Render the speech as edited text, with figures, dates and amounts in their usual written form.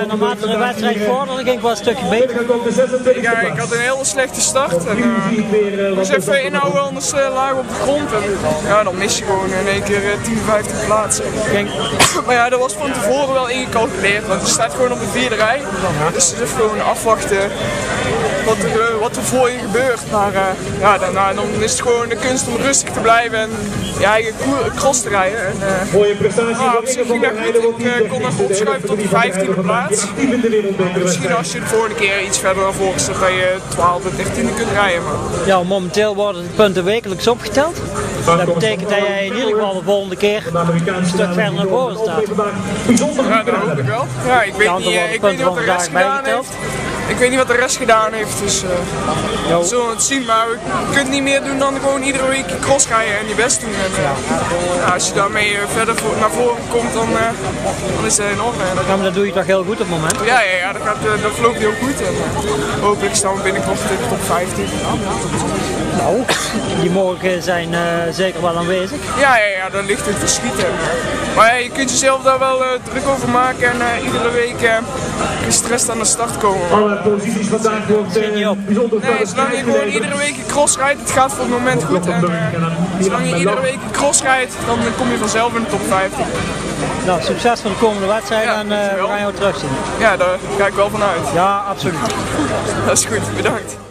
naarmate de wedstrijd vorderde, ging het wel een stukje beter. Ja, ik had een hele slechte start. En, ik moest even inhouden, anders lagen op de grond. En, ja, dan mis je gewoon in één keer 10, 15 plaatsen. Maar ja, dat was van tevoren wel ingecalculeerd, want je staat gewoon op de 4e rij. Dus het is gewoon afwachten wat er voor je gebeurt. Maar ja, dan is het gewoon de kunst om rustig te blijven en je eigen cross te rijden. En, mooie prestatie op zich ging dat goed. Ik kon nog opschuiven tot de 15e plaats. Misschien als je de volgende keer iets verder naar voren staat, dat je 12e, 13e kunt rijden. Maar... Ja, momenteel worden de punten wekelijks opgeteld. Dat betekent dat jij in ieder geval de volgende keer een stuk verder naar voren staat. Ja, dat hoop ik wel. Ja, ik weet niet wat de rest gedaan heeft. Ik weet niet wat de rest gedaan heeft, dus we zullen het zien. Maar je kunt niet meer doen dan gewoon iedere week je cross rijden en je best doen. En, ja, als je daarmee verder naar voren komt, dan is het in orde. Ja, maar dat doe je toch heel goed op het moment? Ja, dat verloopt heel goed. En, hopelijk staan we binnenkort in de top 15. Nou, die mogelijkheden zijn zeker wel aanwezig. Ja, daar ligt het verschiet. Maar ja, je kunt jezelf daar wel druk over maken en iedere week gestrest aan de start komen. Alle posities vandaag wordt nee, zolang je gewoon iedere week je cross rijdt, het gaat voor het moment goed. En zolang je iedere week je cross rijdt, dan kom je vanzelf in de top 15. Nou, succes voor de komende wedstrijd en we gaan jou terugzien. Ja, daar ga ik wel van uit. Ja, absoluut. Dat is goed, bedankt.